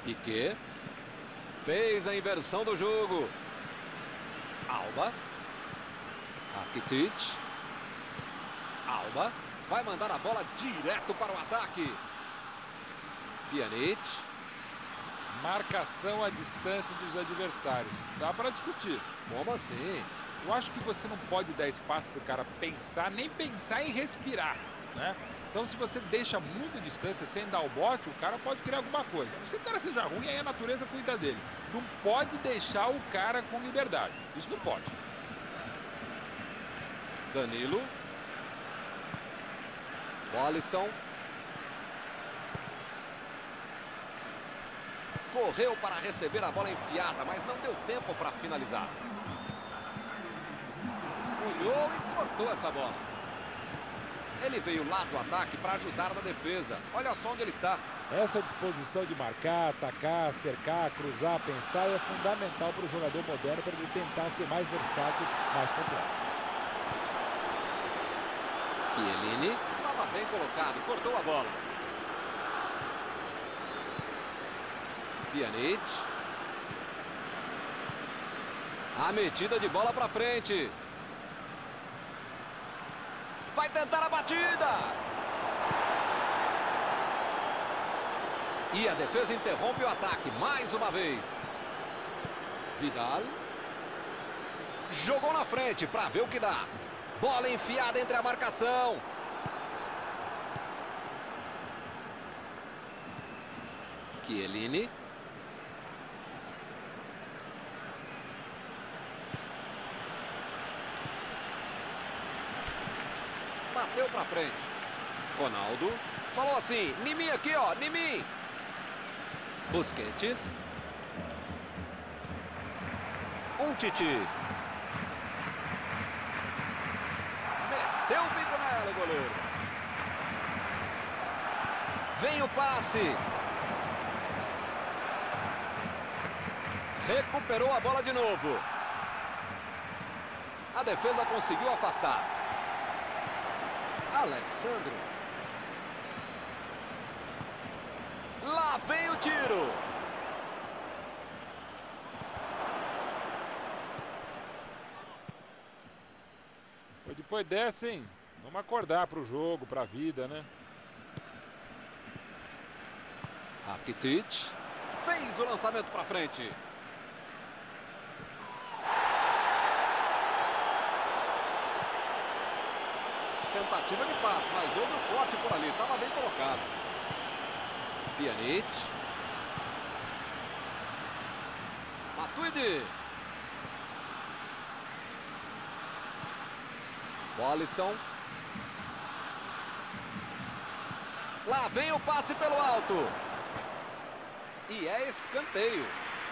Piquet. Fez a inversão do jogo. Alba. Rakitic. Alba. Vai mandar a bola direto para o ataque. Pjanic. Marcação à distância dos adversários. Dá para discutir. Como assim? Eu acho que você não pode dar espaço para o cara pensar, nem pensar em respirar, né? Então, se você deixa muita distância sem dar o bote, o cara pode criar alguma coisa. Se o cara seja ruim, aí a natureza cuida dele. Não pode deixar o cara com liberdade. Isso não pode. Danilo. Alisson. Correu para receber a bola enfiada, mas não deu tempo para finalizar. Olhou e cortou essa bola. Ele veio lá do ataque para ajudar na defesa. Olha só onde ele está. Essa disposição de marcar, atacar, cercar, cruzar, pensar é fundamental para o jogador moderno para ele tentar ser mais versátil, mais completo. Chiellini estava bem colocado, cortou a bola. Pjanic. A metida de bola para frente. Vai tentar a batida. E a defesa interrompe o ataque mais uma vez. Vidal. Jogou na frente para ver o que dá. Bola enfiada entre a marcação. Chiellini. Bateu pra frente. Ronaldo. Falou assim, em mim aqui, ó, em mim. Busquets. Titi. Meteu o bico nela, o goleiro. Vem o passe. Recuperou a bola de novo. A defesa conseguiu afastar. Alexandre. Lá vem o tiro. Depois dessa, hein? Vamos acordar para o jogo, para a vida, né? Rakitic fez o lançamento para frente. Tentativa de passe, mas houve um corte por ali. Estava bem colocado. Pjanic. Matuidi. Alisson. Lá vem o passe pelo alto. E é escanteio.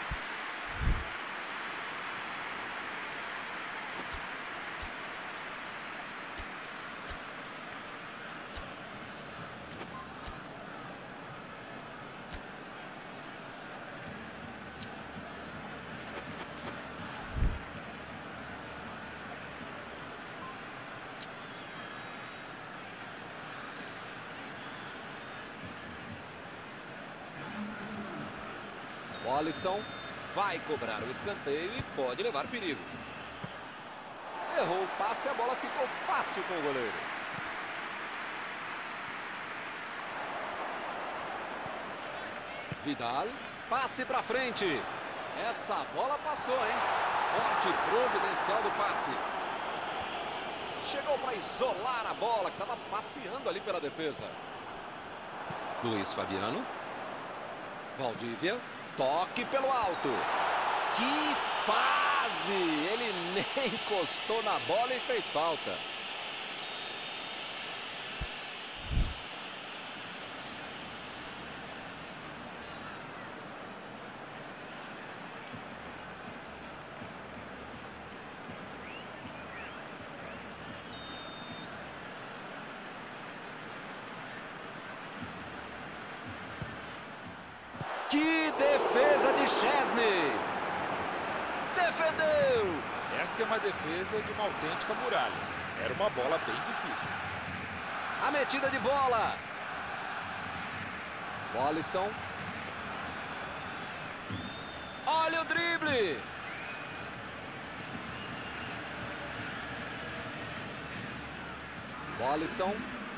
O Alisson vai cobrar o escanteio e pode levar perigo. Errou o passe, a bola ficou fácil com o goleiro. Vidal, passe para frente. Essa bola passou, hein? Forte providencial do passe. Chegou para isolar a bola, que estava passeando ali pela defesa. Luiz Fabiano. Valdívia. Toque pelo alto. Que fase! Ele nem encostou na bola e fez falta. Que defesa de Szczesny! Defendeu! Essa é uma defesa de uma autêntica muralha. Era uma bola bem difícil. A metida de bola. O Alisson. Olha o drible. Bolisson.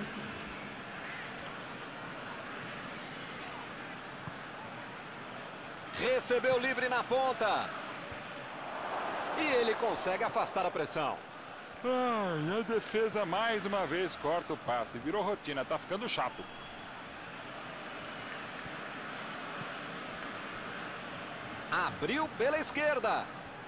Recebeu livre na ponta. E ele consegue afastar a pressão. A defesa mais uma vez corta o passe. Virou rotina, tá ficando chato. Abriu pela esquerda.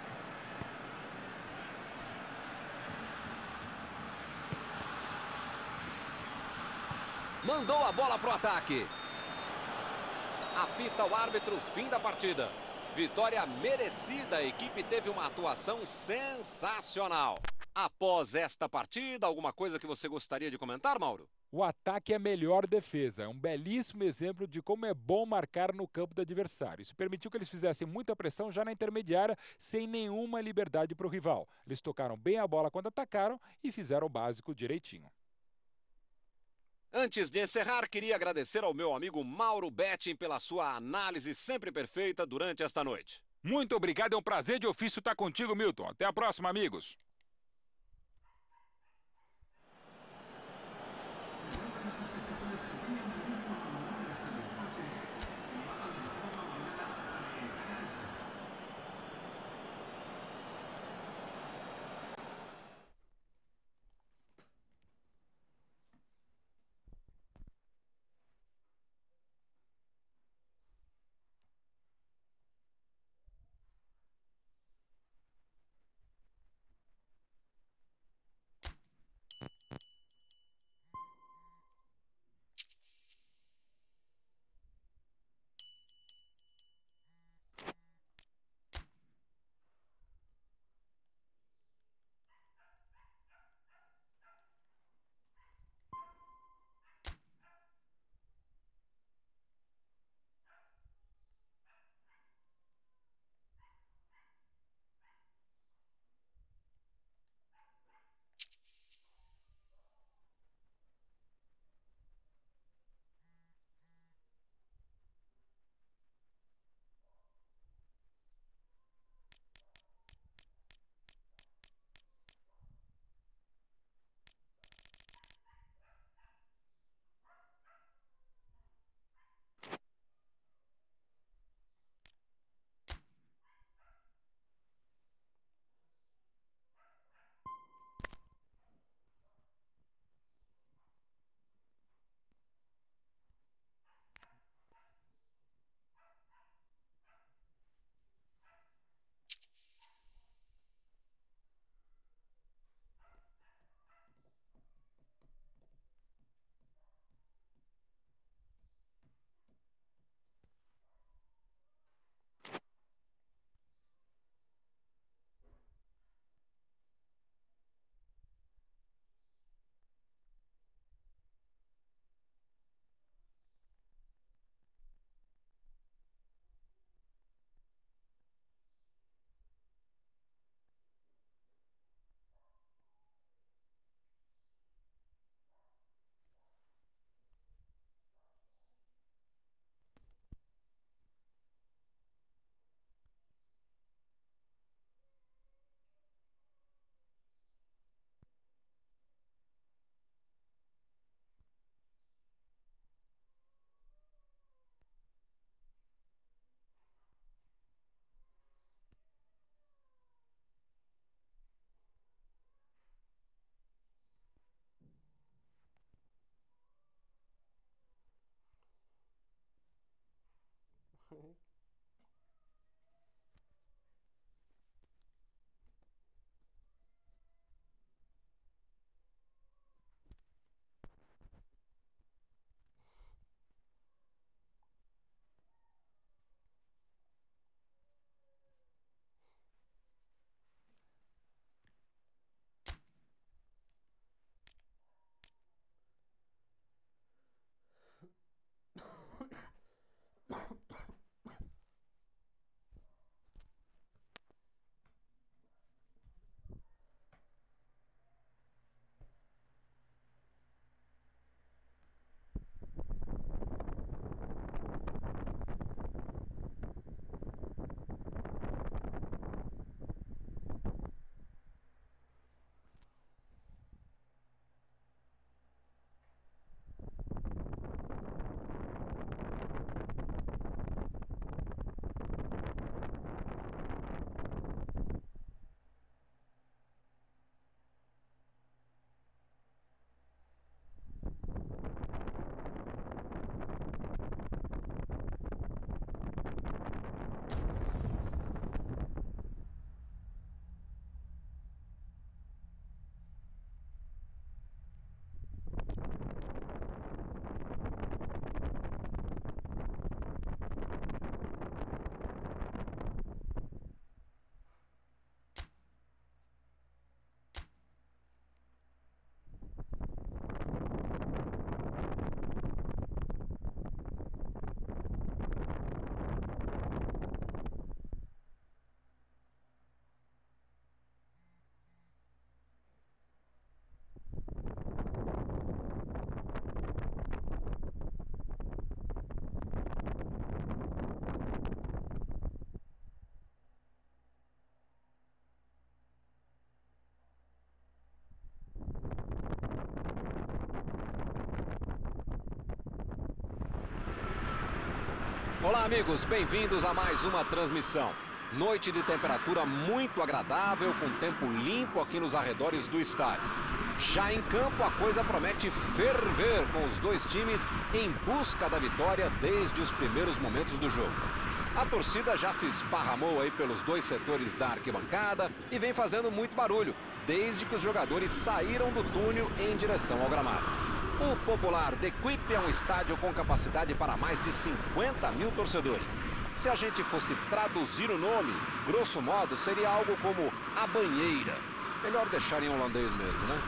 Mandou a bola pro ataque. Apita o árbitro, fim da partida. Vitória merecida, a equipe teve uma atuação sensacional. Após esta partida, alguma coisa que você gostaria de comentar, Mauro? O ataque é a melhor defesa. É um belíssimo exemplo de como é bom marcar no campo do adversário. Isso permitiu que eles fizessem muita pressão já na intermediária, sem nenhuma liberdade para o rival. Eles tocaram bem a bola quando atacaram e fizeram o básico direitinho. Antes de encerrar, queria agradecer ao meu amigo Mauro Betting pela sua análise sempre perfeita durante esta noite. Muito obrigado, é um prazer de ofício estar contigo, Milton. Até a próxima, amigos. Olá, amigos, bem-vindos a mais uma transmissão. Noite de temperatura muito agradável, com tempo limpo aqui nos arredores do estádio. Já em campo, a coisa promete ferver com os dois times em busca da vitória desde os primeiros momentos do jogo. A torcida já se esparramou aí pelos dois setores da arquibancada e vem fazendo muito barulho, desde que os jogadores saíram do túnel em direção ao gramado. O popular The Equipe é um estádio com capacidade para mais de 50 mil torcedores. Se a gente fosse traduzir o nome, grosso modo, seria algo como a banheira. Melhor deixar em holandês mesmo, né?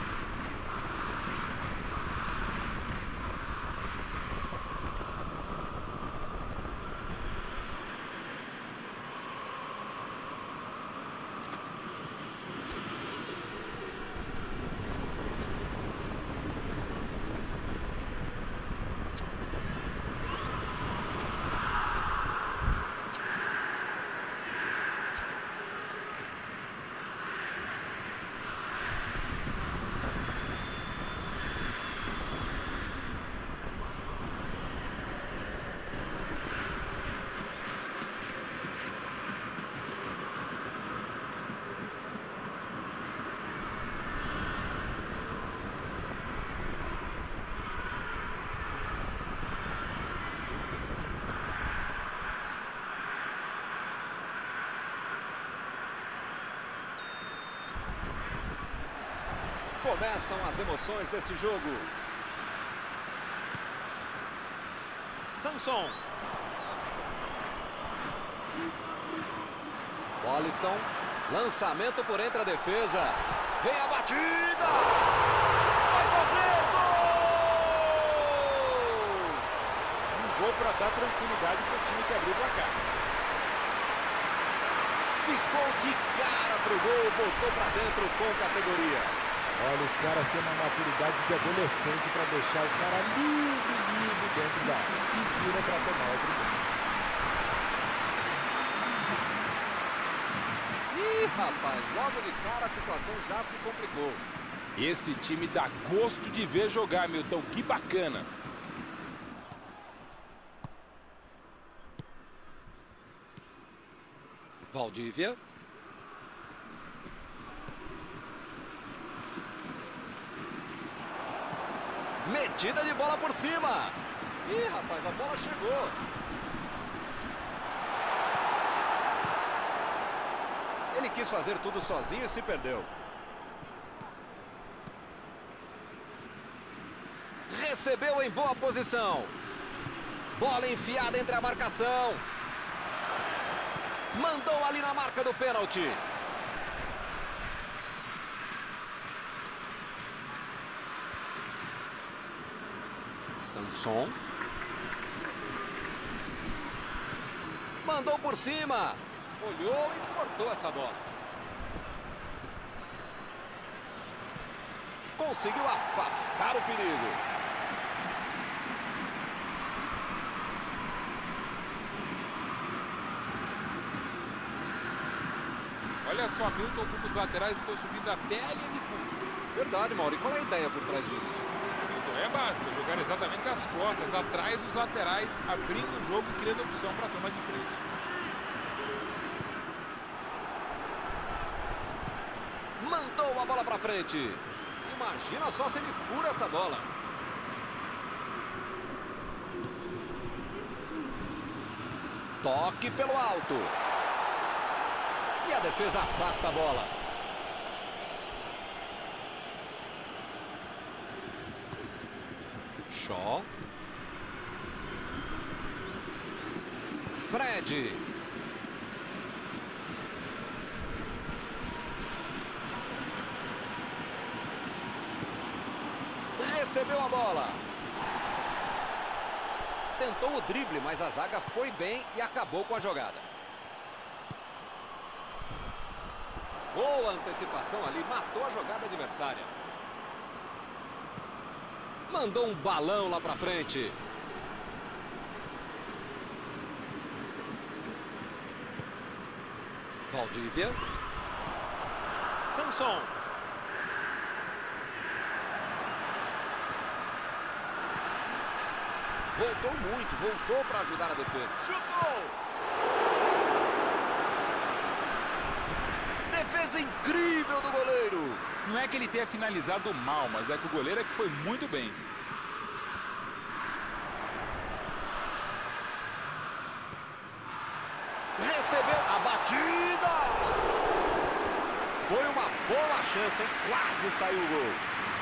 Começam as emoções deste jogo. Sanson. Alisson. Lançamento por entre a defesa. Vem a batida. Vai fazer gol! Um gol para dar tranquilidade para o time que abriu o placar. Ficou de cara pro gol, botou para dentro com categoria. Olha, os caras têm uma maturidade de adolescente para deixar o cara livre dentro da área. E tira para tomar outro gol. Ih, rapaz, logo de cara a situação já se complicou. Esse time dá gosto de ver jogar, Milton. Que bacana. Valdívia. Metida de bola por cima. Ih, rapaz, a bola chegou. Ele quis fazer tudo sozinho e se perdeu. Recebeu em boa posição. Bola enfiada entre a marcação. Mandou ali na marca do pênalti. Sanson. Mandou por cima. Olhou e cortou essa bola. Conseguiu afastar o perigo. Olha só, Milton, como os laterais estão subindo até a linha de fundo. Verdade, Mauro. E qual é a ideia por trás disso? É básica, jogar exatamente as costas, atrás dos laterais, abrindo o jogo e criando opção para a turma de frente. Mandou a bola para frente. Imagina só se ele fura essa bola. Toque pelo alto. E a defesa afasta a bola. Shaw. Fred. Recebeu a bola. Tentou o drible, mas a zaga foi bem e acabou com a jogada. Boa antecipação ali, matou a jogada adversária. Mandou um balão lá pra frente. Valdívia. Sanson. Voltou muito, voltou para ajudar a defesa. Chutou! Defesa incrível do goleiro. Não é que ele tenha finalizado mal, mas é que o goleiro é que foi muito bem. Recebeu a batida. Foi uma boa chance, hein? Quase saiu o gol.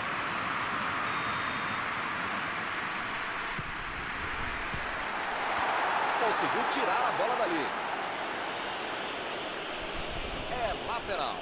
Conseguiu tirar a bola dali. É lateral.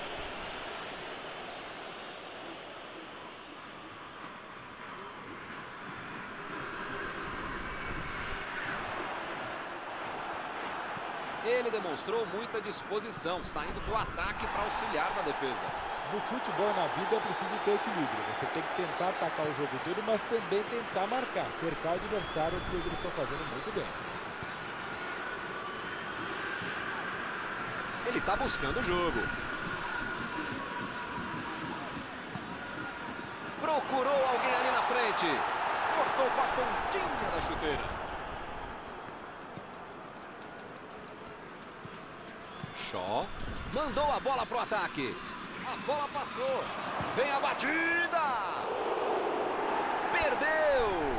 Ele demonstrou muita disposição, saindo do ataque para auxiliar na defesa. No futebol e na vida é preciso ter equilíbrio. Você tem que tentar atacar o jogo todo, mas também tentar marcar, cercar o adversário, que eles estão fazendo muito bem. Ele está buscando o jogo. Procurou alguém ali na frente. Cortou com a pontinha da chuteira. Shaw mandou a bola pro ataque. A bola passou. Vem a batida. Perdeu.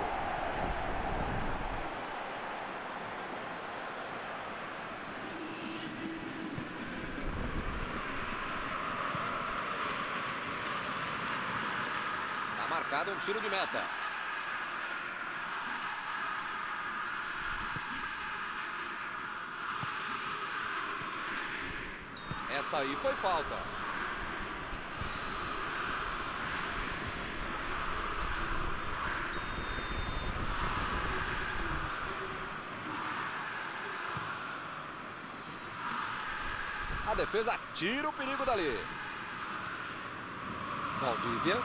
Tá marcado um tiro de meta. Essa aí foi falta. A defesa tira o perigo dali. Valdívia.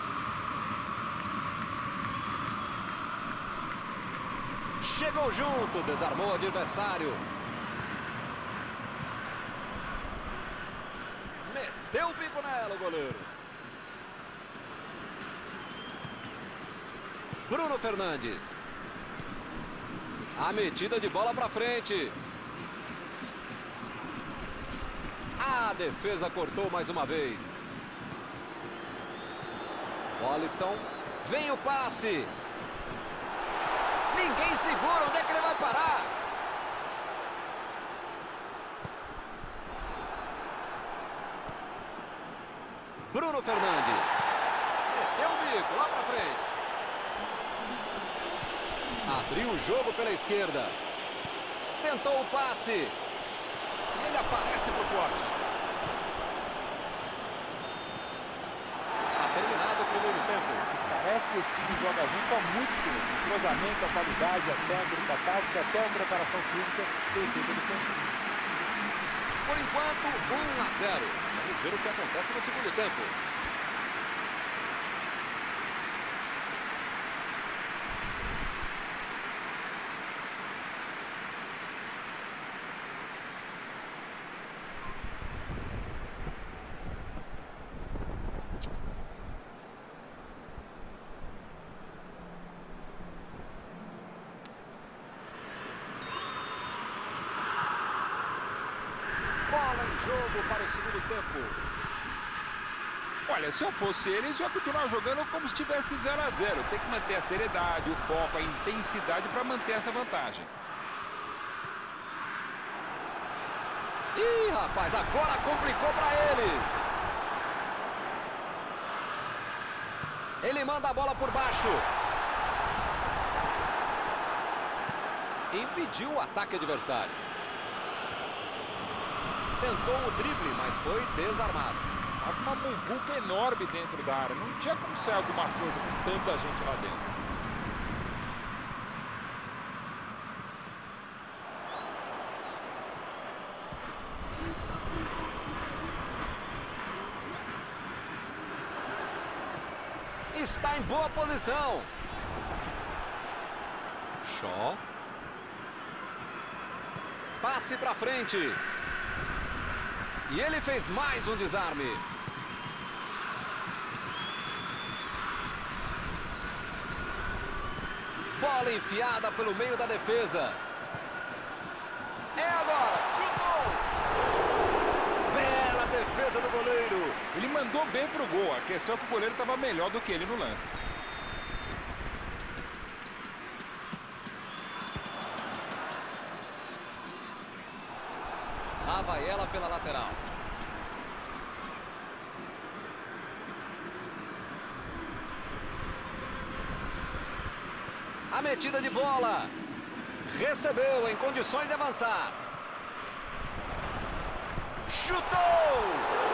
Chegou junto, desarmou o adversário. Deu o bico nela o goleiro. Bruno Fernandes. A metida de bola para frente. A defesa cortou mais uma vez. Alisson. Vem o passe. Ninguém segura. Onde é que ele vai parar? Bruno Fernandes. Meteu o bico lá pra frente. Abriu o jogo pela esquerda. Tentou o passe. E ele aparece pro corte. Está terminado o primeiro tempo. Parece que esse time joga junto há muito tempo. O cruzamento, a qualidade, a técnica, a tática, até a preparação física tem feito a diferença. Por enquanto, 1-0. Vamos ver o que acontece no segundo tempo. Bola em jogo para o segundo tempo. Olha, se eu fosse eles, eu ia continuar jogando como se estivesse 0 a 0. Tem que manter a seriedade, o foco, a intensidade para manter essa vantagem. Ih, rapaz, agora complicou para eles. Ele manda a bola por baixo. Impediu o ataque adversário. Tentou o drible, mas foi desarmado. Tava uma muvuca enorme dentro da área. Não tinha como ser alguma coisa com tanta gente lá dentro. Está em boa posição. Shaw. Passe para frente. E ele fez mais um desarme. Bola enfiada pelo meio da defesa. É agora, chutou! Bela defesa do goleiro. Ele mandou bem pro gol, a questão é que o goleiro estava melhor do que ele no lance. Lá vai ela pela lateral. A metida de bola. Recebeu em condições de avançar. Chutou!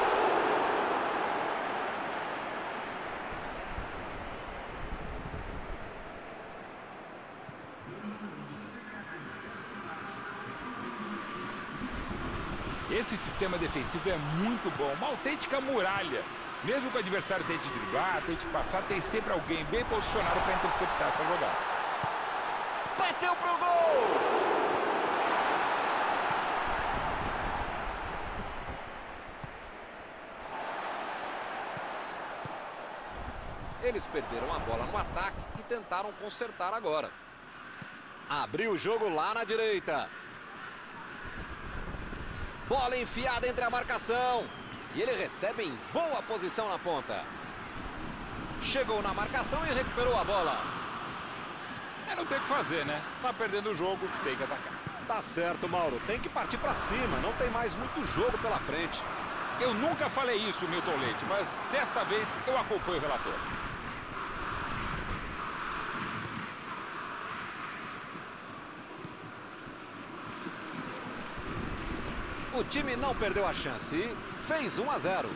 Esse sistema defensivo é muito bom, uma autêntica muralha. Mesmo que o adversário tente driblar, tente passar, tem sempre alguém bem posicionado para interceptar essa jogada. Bateu pro gol! Eles perderam a bola no ataque e tentaram consertar agora. Abriu o jogo lá na direita. Bola enfiada entre a marcação. E ele recebe em boa posição na ponta. Chegou na marcação e recuperou a bola. Não tem o que fazer, né? Tá perdendo o jogo, tem que atacar. Tá certo, Mauro. Tem que partir pra cima. Não tem mais muito jogo pela frente. Eu nunca falei isso, Milton Leite, mas desta vez eu acompanho o relator. O time não perdeu a chance e fez 1-0.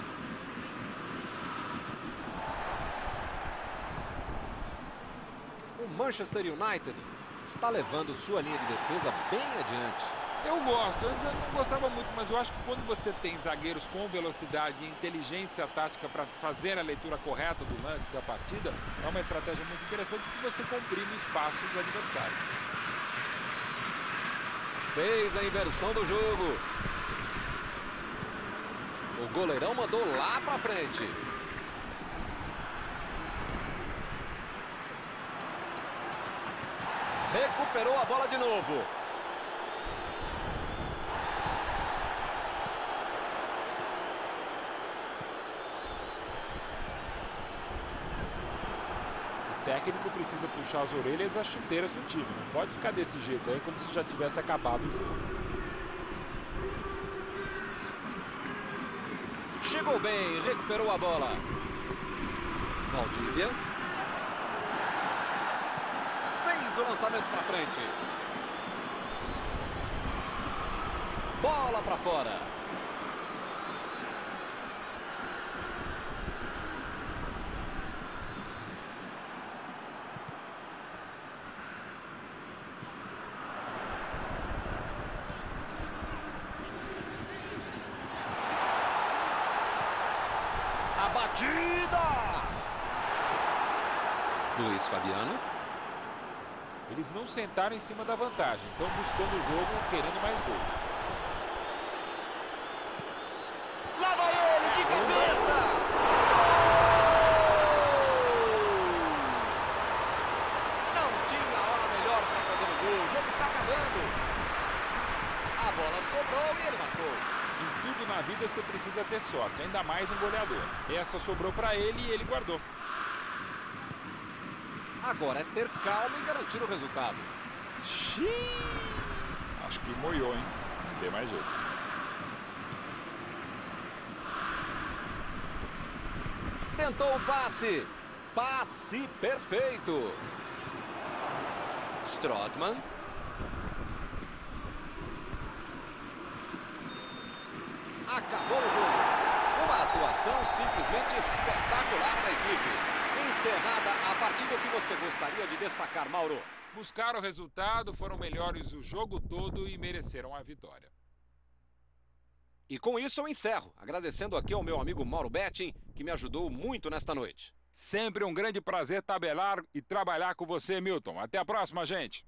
O Manchester United está levando sua linha de defesa bem adiante. Eu gosto, eu não gostava muito, mas eu acho que quando você tem zagueiros com velocidade e inteligência tática para fazer a leitura correta do lance da partida, é uma estratégia muito interessante porque você comprime o espaço do adversário. Fez a inversão do jogo. O goleirão mandou lá pra frente. Recuperou a bola de novo. O técnico precisa puxar as orelhas e as chuteiras do time. Não pode ficar desse jeito aí como se já tivesse acabado o jogo. Chegou bem, recuperou a bola. Valdívia. Fez o lançamento para frente. Bola para fora. A batida. Luiz Fabiano. Eles não sentaram em cima da vantagem, estão buscando o jogo, querendo mais gol. Lá vai ele, de cabeça! Gol! Não tinha hora melhor para fazer o gol, o jogo está acabando. A bola sobrou e ele marcou. Em tudo na vida você precisa ter sorte, ainda mais um goleador. Essa sobrou para ele e ele guardou. Agora é ter calma e garantir o resultado. Xiii. Acho que moiou, hein? Não tem mais jeito. Tentou o passe. Passe perfeito. Strootman. Acabou o jogo. Uma atuação simplesmente espetacular da equipe. Encerrada a partida, o que você gostaria de destacar, Mauro? Buscaram o resultado, foram melhores o jogo todo e mereceram a vitória. E com isso eu encerro, agradecendo aqui ao meu amigo Mauro Betting, que me ajudou muito nesta noite. Sempre um grande prazer tabelar e trabalhar com você, Milton. Até a próxima, gente.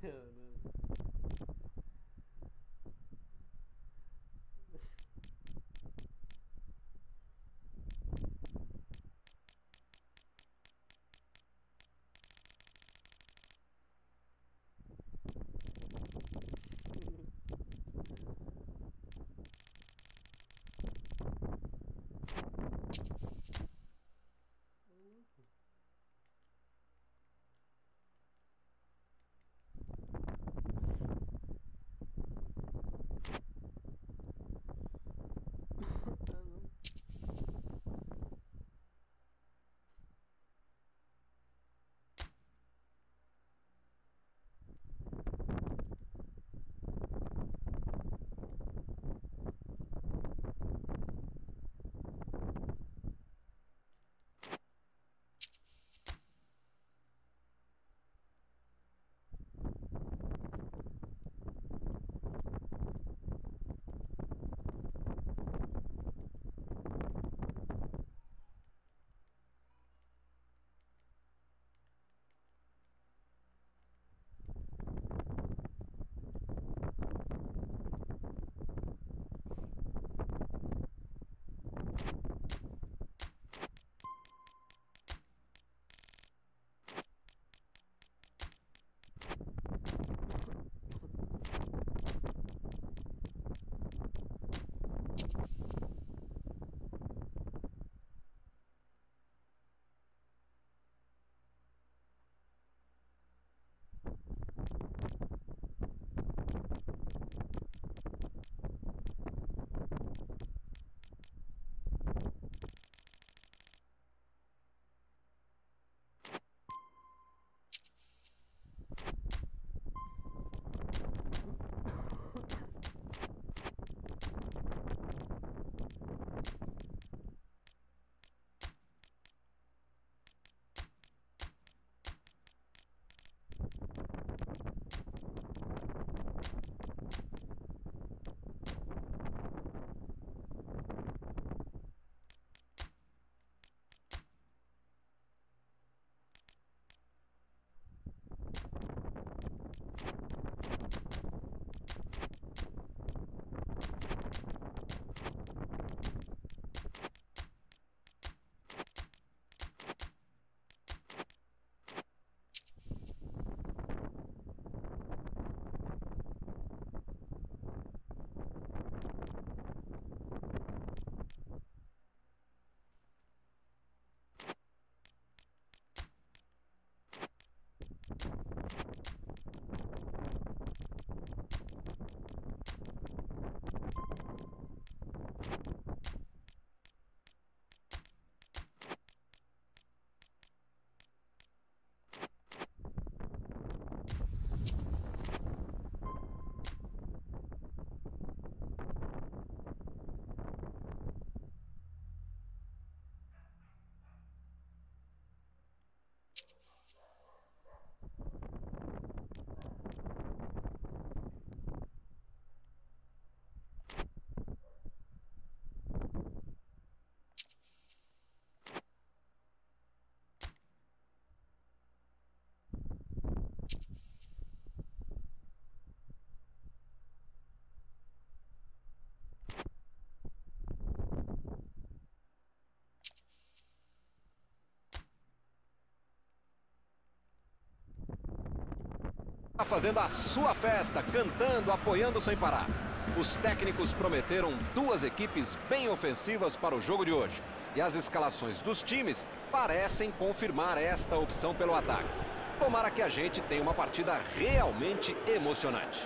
Fazendo a sua festa, cantando, apoiando sem parar. Os técnicos prometeram duas equipes bem ofensivas para o jogo de hoje. E as escalações dos times parecem confirmar esta opção pelo ataque. Tomara que a gente tenha uma partida realmente emocionante.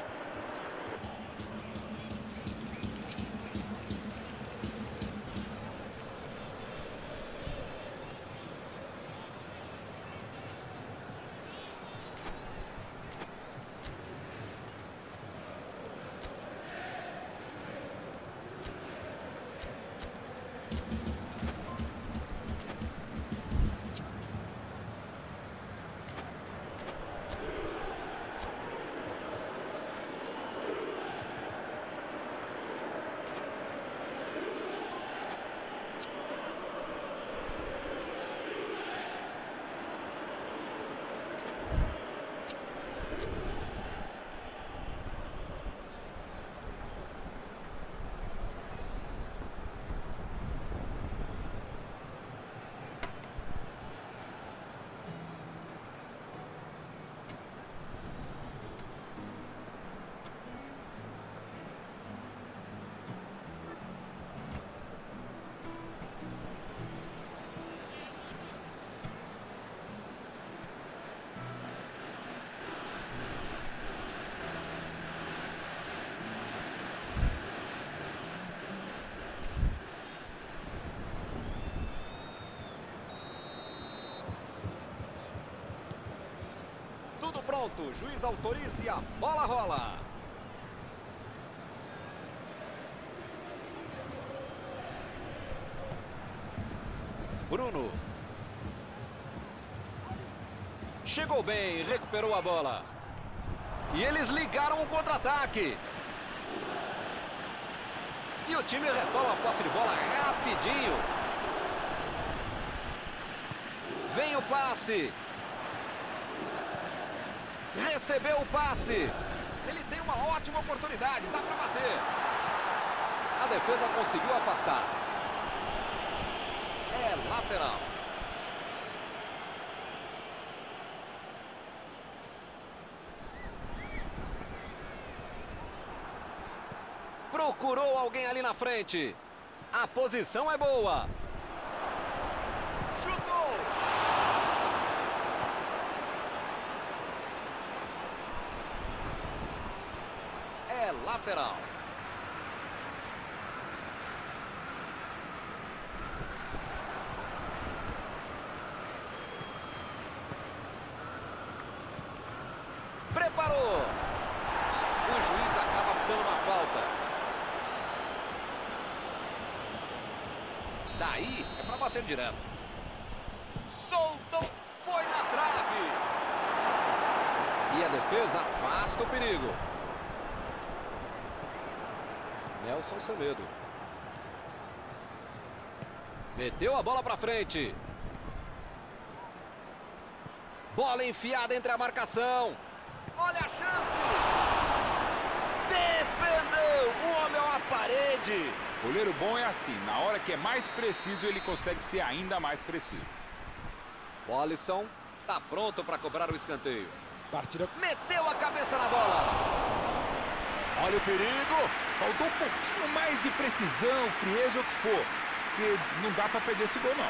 pronto. Juiz autoriza e a bola rola. Bruno. Chegou bem, recuperou a bola. E eles ligaram o contra-ataque. E o time retoma a posse de bola rapidinho. Vem o passe. Recebeu o passe. Ele tem uma ótima oportunidade, dá para bater. A defesa conseguiu afastar. É lateral. Procurou alguém ali na frente. A posição é boa. Chutou. É lateral. Preparou. O juiz acaba dando uma falta. Daí é para bater direto. Soltou, foi na trave. E a defesa afasta o perigo. Nelson Semedo. Meteu a bola para frente. Bola enfiada entre a marcação. Olha a chance. Defendeu. O homem é uma parede. Goleiro bom é assim, na hora que é mais preciso, ele consegue ser ainda mais preciso. O Alisson tá pronto para cobrar o escanteio. Partida. Meteu a cabeça na bola. Olha o perigo. Faltou um pouquinho mais de precisão, frieza ou o que for. Porque não dá para perder esse gol, não.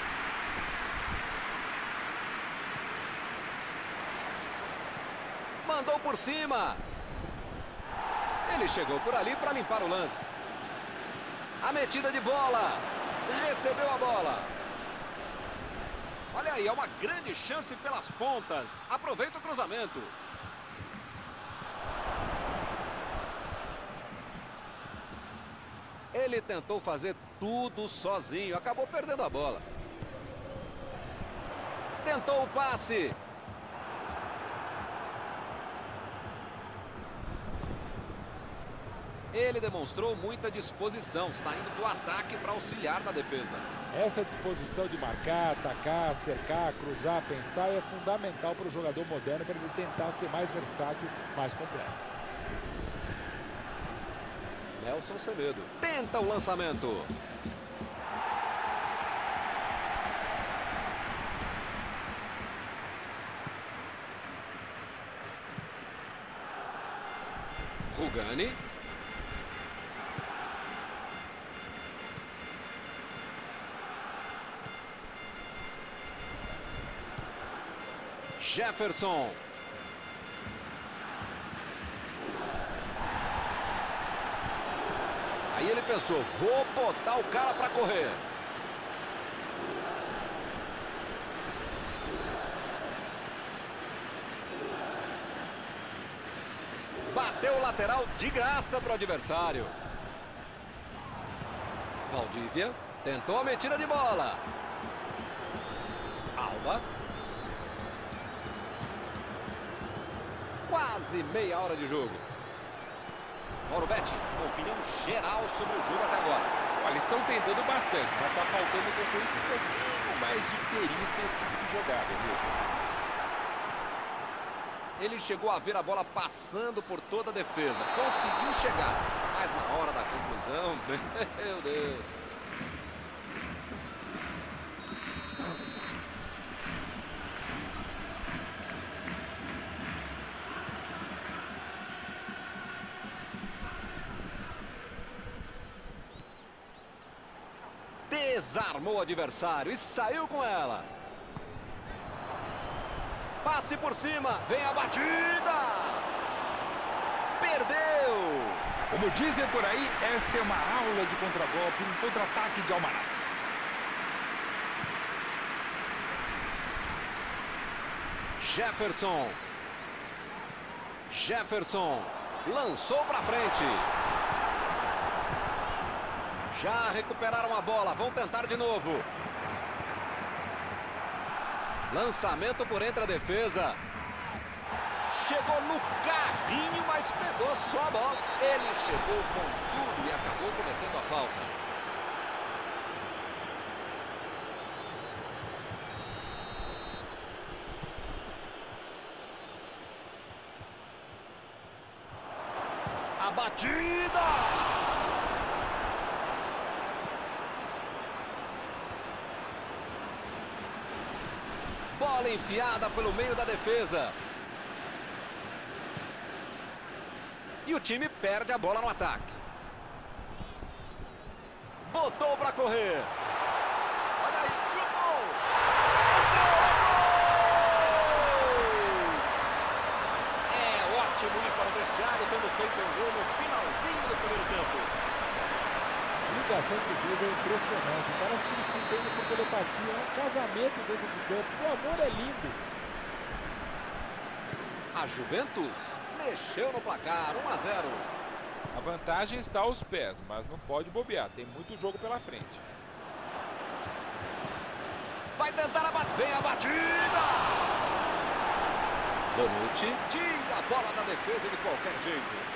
Mandou por cima. Ele chegou por ali para limpar o lance. A metida de bola. Recebeu a bola. Olha aí, é uma grande chance pelas pontas. Aproveita o cruzamento. Ele tentou fazer tudo sozinho. Acabou perdendo a bola. Tentou o passe. Ele demonstrou muita disposição, saindo do ataque para auxiliar na defesa. Essa disposição de marcar, atacar, cercar, cruzar, pensar é fundamental para o jogador moderno para ele tentar ser mais versátil, mais completo. Nelson Semedo tenta o lançamento. Rugani. Jefferson. Aí ele pensou, vou botar o cara para correr. Bateu o lateral de graça para o adversário. Valdívia tentou a metida de bola. Alba. Quase meia hora de jogo. Mauro Betti, uma opinião geral sobre o jogo até agora. Olha, eles estão tentando bastante, mas está faltando concluir um pouquinho mais de perícia esse tipo de jogada, viu? Ele chegou a ver a bola passando por toda a defesa. Conseguiu chegar, mas na hora da conclusão, meu Deus. Desarmou o adversário e saiu com ela. Passe por cima, vem a batida. Perdeu. Como dizem por aí, essa é uma aula de contragolpe, um contra-ataque de Almanac. Jefferson. Jefferson lançou para frente. Já recuperaram a bola, vão tentar de novo. Lançamento por entre a defesa. Chegou no carrinho, mas pegou só a bola. Ele chegou com tudo e acabou cometendo a falta. A batida! Bola enfiada pelo meio da defesa. E o time perde a bola no ataque. Botou para correr. Olha aí, chutou! É ótimo ir para o vestiário, tendo feito um gol no finalzinho do primeiro tempo. A ligação dos dois é impressionante. Parece que eles se entendem por telepatia. É um casamento dentro do campo. O amor é lindo. A Juventus mexeu no placar, 1-0. A vantagem está aos pés, mas não pode bobear. Tem muito jogo pela frente. Vai tentar vem a batida! Bonucci tira a bola da defesa de qualquer jeito.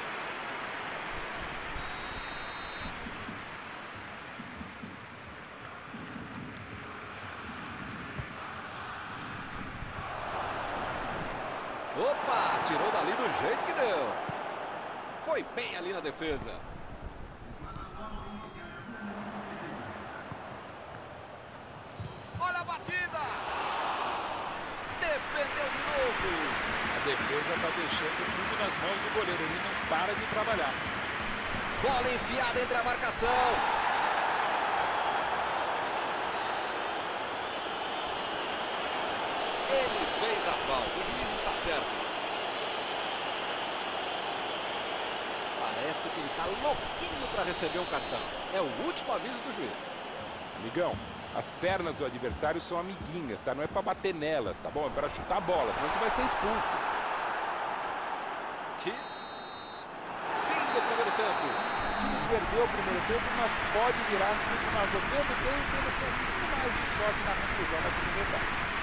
Opa, tirou dali do jeito que deu. Foi bem ali na defesa. Olha a batida. Defendeu de novo. A defesa está deixando tudo nas mãos do goleiro. Ele não para de trabalhar. Bola enfiada entre a marcação. Ele fez a falta. O juiz está certo. Parece que ele está louquinho para receber um cartão. É o último aviso do juiz. Amigão, as pernas do adversário são amiguinhas, tá? Não é para bater nelas, tá bom? É para chutar a bola, senão você vai ser expulso. Que fim do primeiro tempo. O time perdeu o primeiro tempo, mas pode virar se continuar jogando bem e tendo um pouquinho mais de sorte na conclusão da segunda etapa.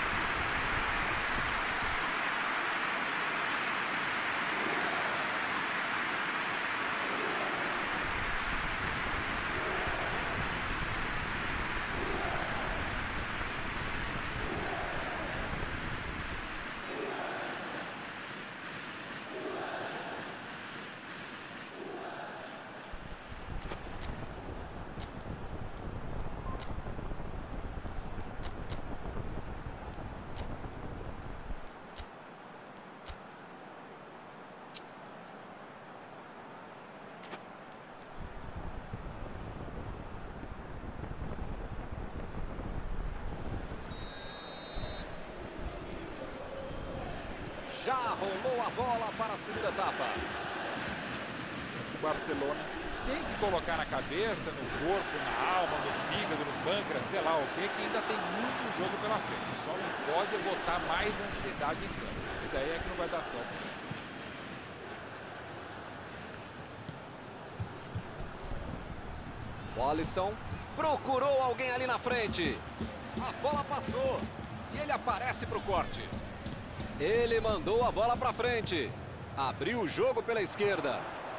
Já rolou a bola para a segunda etapa. O Barcelona tem que colocar na cabeça, no corpo, na alma, no fígado, no pâncreas, sei lá o que ainda tem muito jogo pela frente. Só não pode botar mais ansiedade em campo. E daí é que não vai dar certo mesmo. O Alisson procurou alguém ali na frente. A bola passou e ele aparece para o corte. Ele mandou a bola para frente. Abriu o jogo pela esquerda.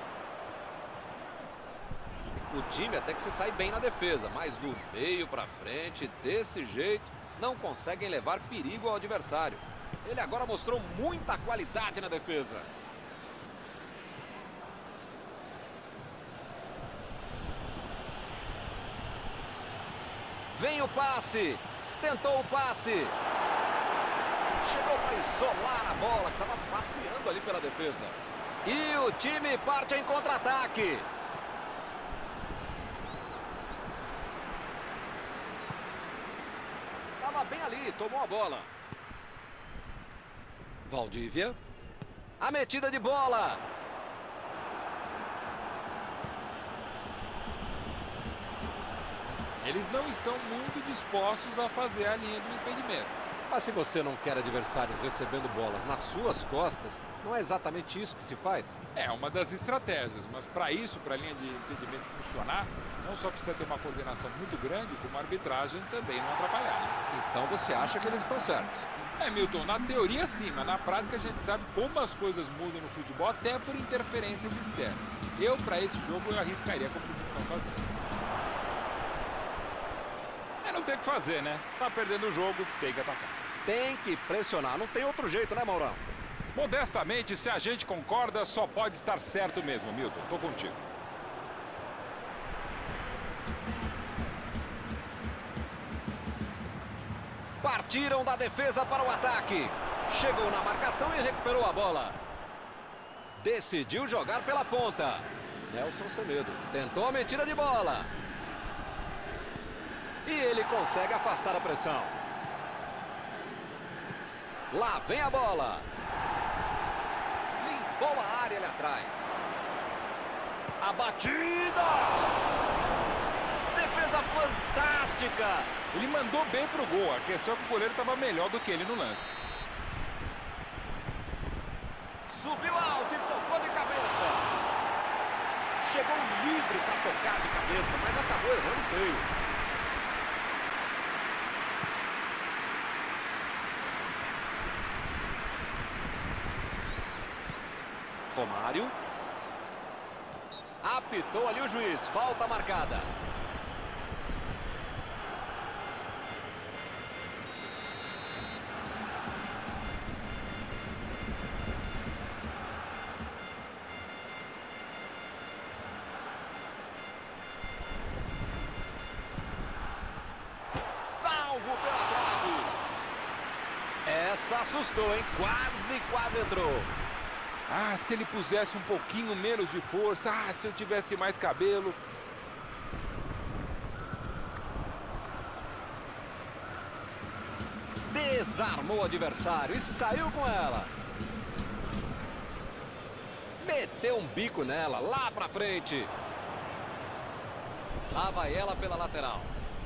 O time até que se sai bem na defesa, mas do meio para frente, desse jeito, não conseguem levar perigo ao adversário. Ele agora mostrou muita qualidade na defesa. Vem o passe. Tentou o passe. Chegou para isolar a bola, que estava passeando ali pela defesa. E o time parte em contra-ataque. Estava bem ali, tomou a bola. Valdívia. A metida de bola. Eles não estão muito dispostos a fazer a linha do impedimento. Mas se você não quer adversários recebendo bolas nas suas costas, não é exatamente isso que se faz? É uma das estratégias, mas para isso, para a linha de impedimento funcionar, não só precisa ter uma coordenação muito grande, como a arbitragem também não atrapalhar, né? Então você acha que eles estão certos? Milton, na teoria sim, mas na prática a gente sabe como as coisas mudam no futebol, até por interferências externas. Para esse jogo, eu arriscaria como eles estão fazendo. Não tem o que fazer, né? Tá perdendo o jogo, tem que atacar. Tem que pressionar, não tem outro jeito, né, Maurão? Modestamente, se a gente concorda, só pode estar certo mesmo, Milton. Tô contigo. Partiram da defesa para o ataque. Chegou na marcação e recuperou a bola. Decidiu jogar pela ponta. Nelson Semedo tentou a metida de bola. E ele consegue afastar a pressão. Lá vem a bola. Limpou a área ali atrás. A batida. Defesa fantástica. Ele mandou bem pro gol. A questão é que o goleiro estava melhor do que ele no lance. Subiu alto e tocou de cabeça. Chegou livre para tocar de cabeça, mas acabou errando feio. Romário. Apitou ali o juiz. Falta marcada. Salvo pela trave. Essa assustou, hein? Quase entrou. Se ele pusesse um pouquinho menos de força. Se eu tivesse mais cabelo. Desarmou o adversário e saiu com ela. Meteu um bico nela, lá pra frente. Lá vai ela pela lateral.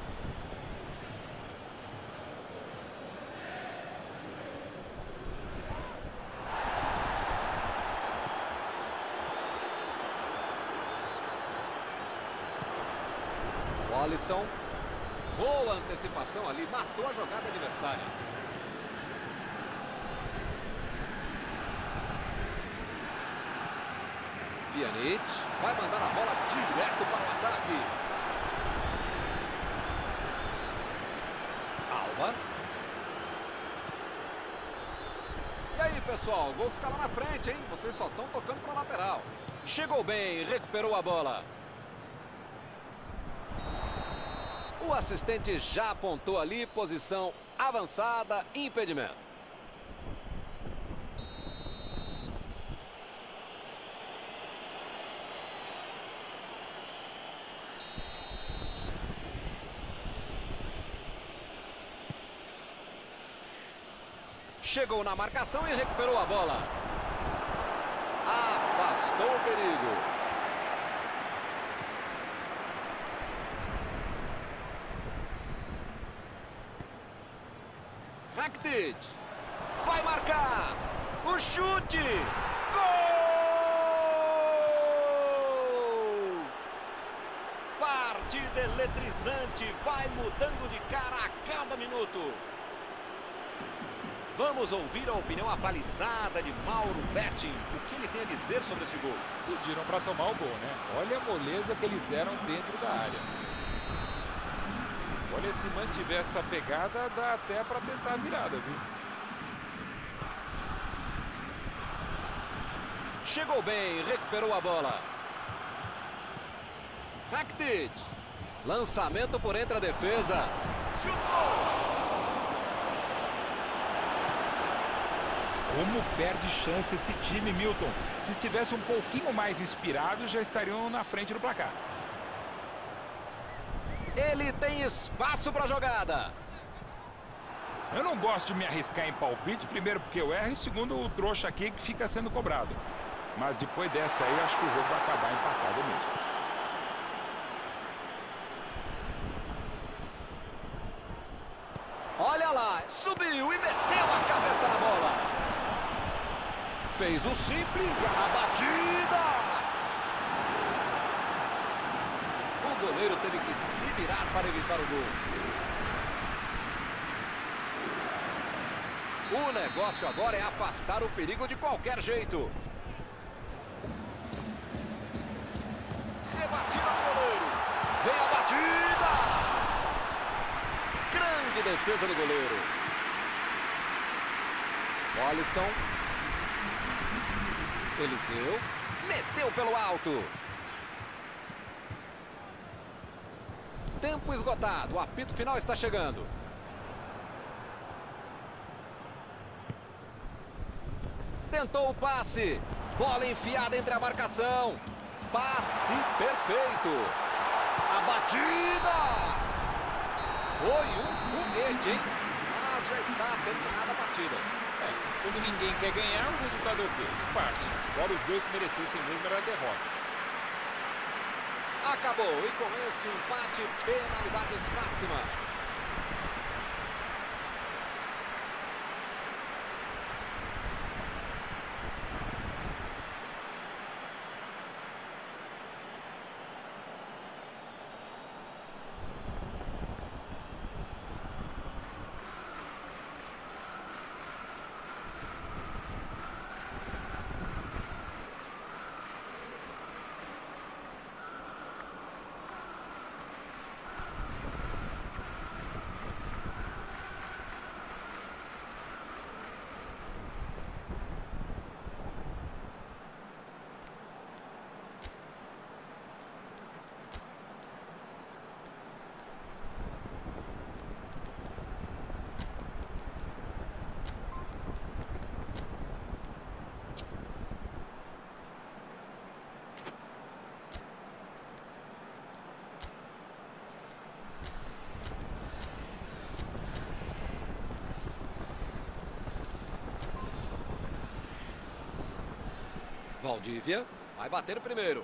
Alisson, boa antecipação ali, matou a jogada adversária. Pjanic vai mandar a bola direto para o ataque. Alba. E aí, pessoal, o gol fica lá na frente, hein? Vocês só estão tocando para a lateral. Chegou bem, recuperou a bola. O assistente já apontou ali, posição avançada, impedimento. Chegou na marcação e recuperou a bola. Afastou o perigo. Rakitic vai marcar o chute, gol! Partida eletrizante, vai mudando de cara a cada minuto. Vamos ouvir a opinião abalizada de Mauro Betting. O que ele tem a dizer sobre esse gol? Pediram para tomar o gol, né? Olha a moleza que eles deram dentro da área. Olha, se mantiver essa pegada, dá até para tentar a virada, viu? Chegou bem, recuperou a bola. Rakitic. Lançamento por entre a defesa. Chutou! Como perde chance esse time, Milton. Se estivesse um pouquinho mais inspirado, já estariam na frente do placar. Ele tem espaço para a jogada. Eu não gosto de me arriscar em palpite, primeiro porque eu erro e segundo o trouxa aqui que fica sendo cobrado. Mas depois dessa aí, acho que o jogo vai acabar empatado mesmo. Olha lá, vai, subiu e meteu a cabeça na bola. Fez o simples, a batida. O goleiro teve que se virar para evitar o gol. O negócio agora é afastar o perigo de qualquer jeito. Rebatida do goleiro. Vem a batida. Grande defesa do goleiro. Alisson. Eliseu. Meteu pelo alto. Tempo esgotado. O apito final está chegando. Tentou o passe. Bola enfiada entre a marcação. Passe perfeito. A batida. Foi um foguete, hein? Mas já está terminada a partida. Quando ninguém quer ganhar, o resultado é o quê? Empate. Embora os dois merecessem mesmo, era a derrota. Acabou. E com este empate, penalidades máximas. Valdívia vai bater primeiro.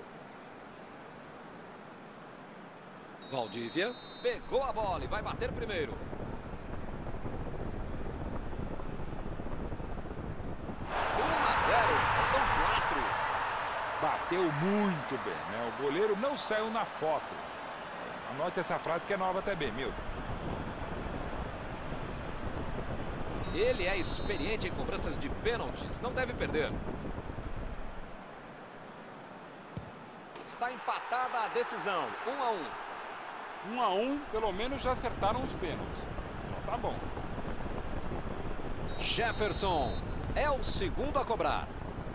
Valdívia pegou a bola e vai bater primeiro. 1 a 0, faltam 4. Bateu muito bem, né? O goleiro não saiu na foto. Anote essa frase que é nova também, meu. Ele é experiente em cobranças de pênaltis, não deve perder. Está empatada a decisão, 1 a 1. 1 a 1, pelo menos já acertaram os pênaltis. Então tá bom. Jefferson é o segundo a cobrar.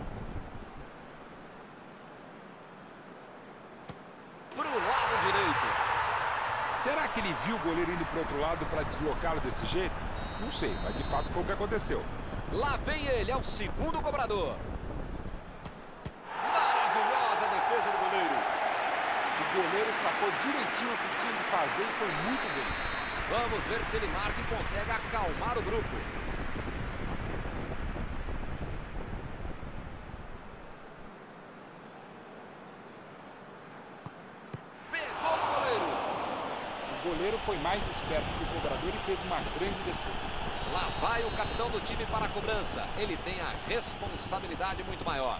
Pro lado direito. Será que ele viu o goleiro indo pro outro lado para deslocá-lo desse jeito? Não sei, mas de fato foi o que aconteceu. Lá vem ele, é o segundo cobrador. O goleiro sacou direitinho o que tinha de fazer e foi muito bem. Vamos ver se ele marca e consegue acalmar o grupo. Pegou o goleiro. O goleiro foi mais esperto que o cobrador e fez uma grande defesa. Lá vai o capitão do time para a cobrança. Ele tem a responsabilidade muito maior.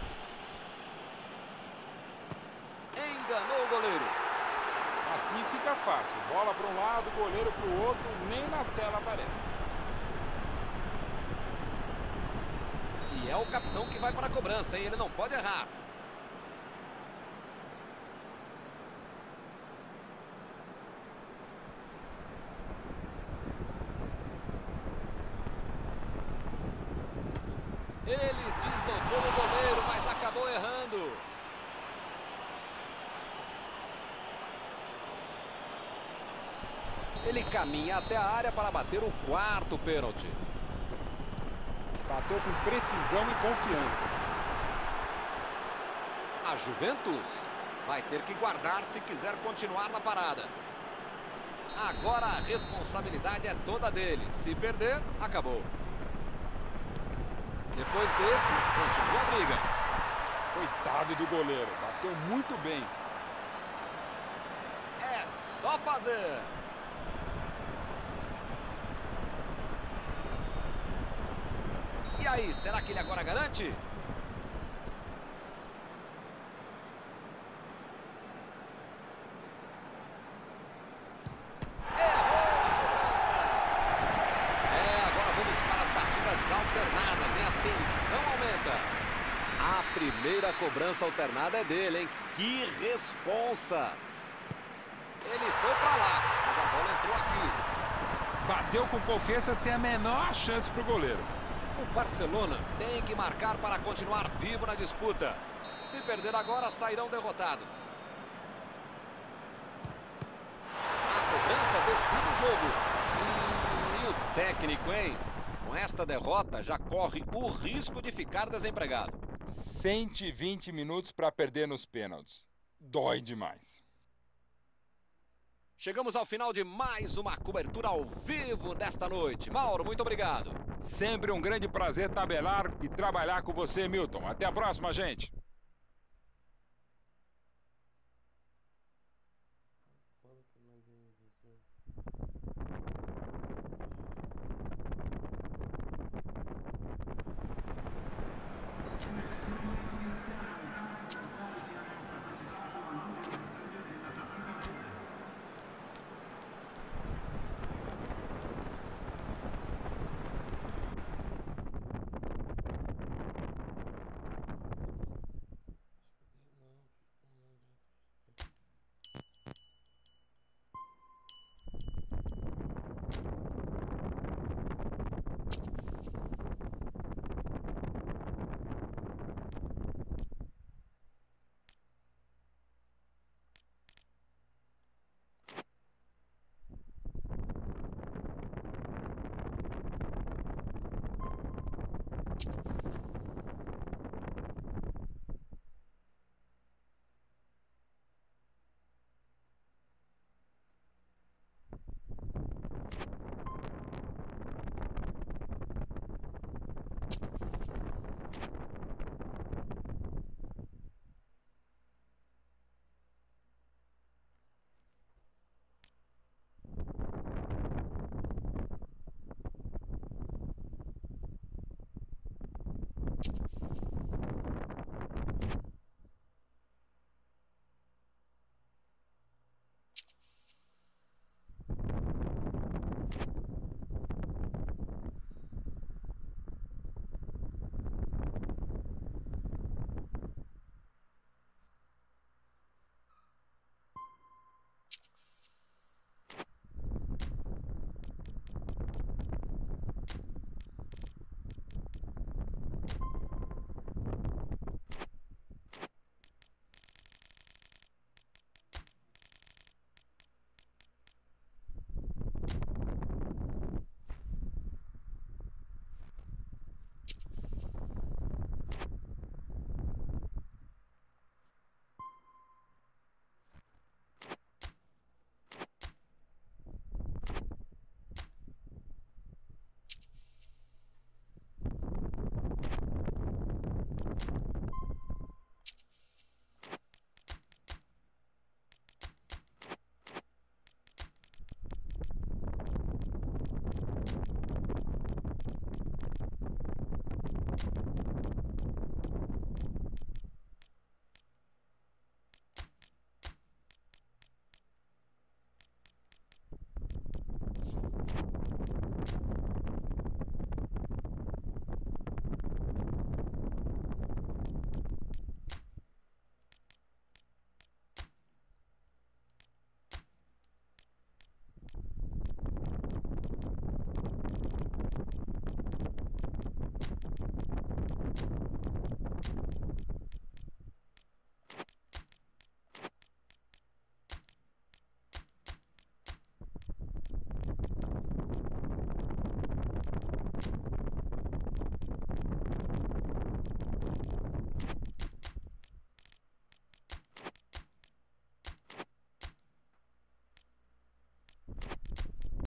Enganou o goleiro. Assim fica fácil. Bola para um lado, goleiro para o outro, nem na tela aparece. E é o capitão que vai para a cobrança, hein? Ele não pode errar. Ele deslocou o goleiro, mas acabou errando. Ele caminha até a área para bater o quarto pênalti. Bateu com precisão e confiança. A Juventus vai ter que guardar se quiser continuar na parada. Agora a responsabilidade é toda dele. Se perder, acabou. Depois desse, continua a briga. Coitado do goleiro. Bateu muito bem. É só fazer. aí, será que ele agora garante? Errou a cobrança. Agora vamos para as batidas alternadas, hein? A tensão aumenta. A primeira cobrança alternada é dele, hein? Que responsa! Ele foi para lá, mas a bola entrou aqui. Bateu com confiança sem a menor chance para o goleiro. O Barcelona tem que marcar para continuar vivo na disputa. Se perder agora, sairão derrotados. A cobrança decide o jogo. E o técnico, hein? Com esta derrota, já corre o risco de ficar desempregado. 120 minutos para perder nos pênaltis. Dói demais. Chegamos ao final de mais uma cobertura ao vivo desta noite. Mauro, muito obrigado. Sempre um grande prazer tabelar e trabalhar com você, Milton. Até a próxima, gente. Next.